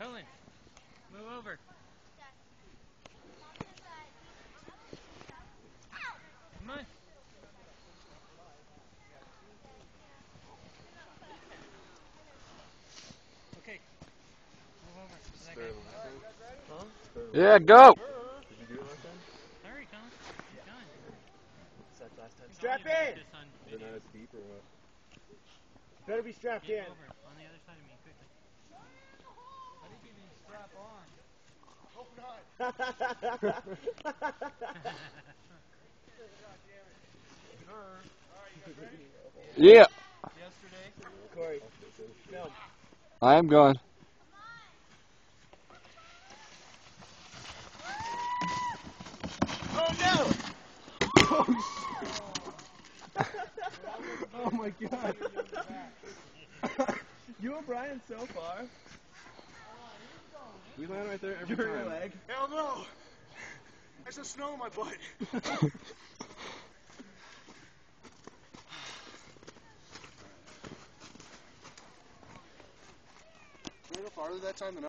Cohen, move over. Come on. Okay. Move over. That guy. Huh? Yeah, go! Did you do it last time? Sorry, Colin. Keep going. Is that last time? Strap Don't even in! get this on Is it video. not as deep or what? Better be strapped Get in. over on the other side of me quickly. I think you mean strap on. Hope not. Yeah, Yesterday. Corey, film. I am going. Oh no! Oh my god. You and Brian so far. We land right there every You're your time. leg. Hell no! There's no snow in my butt. Did we go farther that time than